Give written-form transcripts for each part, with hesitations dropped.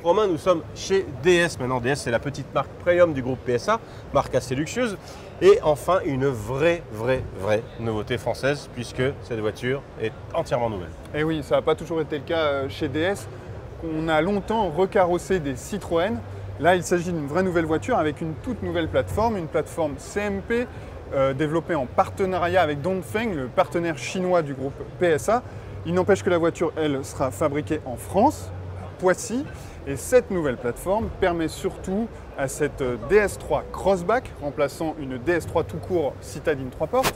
Romain, nous sommes chez DS. Maintenant, DS, c'est la petite marque premium du groupe PSA, marque assez luxueuse. Et enfin, une vraie nouveauté française, puisque cette voiture est entièrement nouvelle. Et oui, ça n'a pas toujours été le cas chez DS. On a longtemps recarrossé des Citroën. Là, il s'agit d'une vraie nouvelle voiture avec une toute nouvelle plateforme, une plateforme CMP développée en partenariat avec Dongfeng, le partenaire chinois du groupe PSA. Il n'empêche que la voiture, elle, sera fabriquée en France, à Poissy. Et cette nouvelle plateforme permet surtout à cette DS3 Crossback, remplaçant une DS3 tout court citadine 3 portes,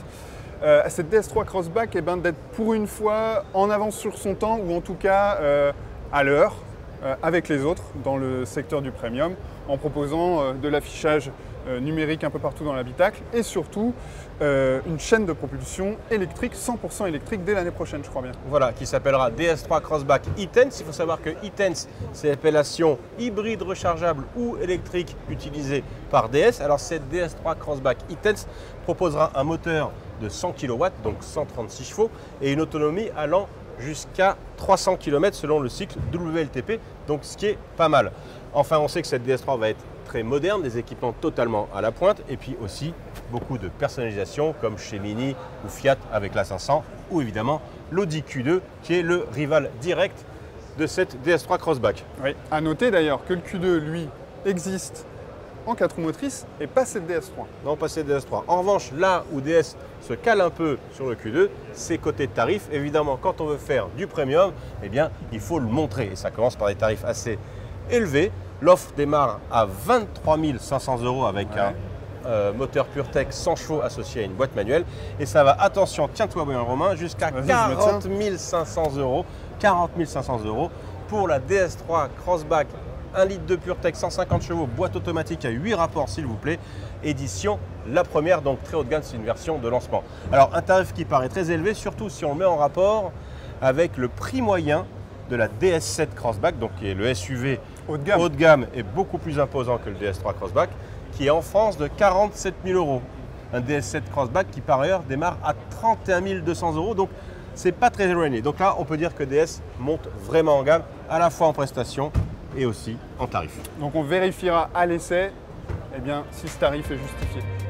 à cette DS3 Crossback d'être pour une fois en avance sur son temps, ou en tout cas à l'heure, avec les autres dans le secteur du premium, en proposant de l'affichage numérique un peu partout dans l'habitacle et surtout une chaîne de propulsion électrique, 100% électrique dès l'année prochaine, je crois bien. Voilà, qui s'appellera DS3 Crossback e-Tense. Il faut savoir que e-Tense, c'est l'appellation hybride rechargeable ou électrique utilisée par DS. Alors cette DS3 Crossback e-Tense proposera un moteur de 100 kW, donc 136 chevaux, et une autonomie allant jusqu'à 300 km selon le cycle WLTP, donc ce qui est pas mal. Enfin, on sait que cette DS3 va être très moderne, des équipements totalement à la pointe, et puis aussi beaucoup de personnalisation comme chez Mini ou Fiat avec la 500, ou évidemment l'Audi Q2 qui est le rival direct de cette DS3 Crossback. Oui, à noter d'ailleurs que le Q2, lui, existe en 4 roues motrices et pas cette DS3. Non, pas cette DS3. En revanche, là où DS se cale un peu sur le Q2, c'est côté tarif. Évidemment, quand on veut faire du premium, eh bien, il faut le montrer. Et ça commence par des tarifs assez élevés. L'offre démarre à 23 500 € avec un moteur PureTech 100 chevaux associé à une boîte manuelle. Et ça va, attention, tiens-toi bien Romain, jusqu'à 40 500 €. 40 500 € pour la DS3 Crossback 1 litre de PureTech, 150 chevaux, boîte automatique à 8 rapports s'il vous plaît, édition la première, donc très haut de gamme, c'est une version de lancement. Alors un tarif qui paraît très élevé, surtout si on le met en rapport avec le prix moyen de la DS7 Crossback, donc qui est le SUV haut de gamme et beaucoup plus imposant que le DS3 Crossback, qui est en France de 47 000 €. Un DS7 Crossback qui par ailleurs démarre à 31 200 €, donc c'est pas très éloigné. Donc là, on peut dire que DS monte vraiment en gamme, à la fois en prestations et aussi en tarif. Donc on vérifiera à l'essai si ce tarif est justifié.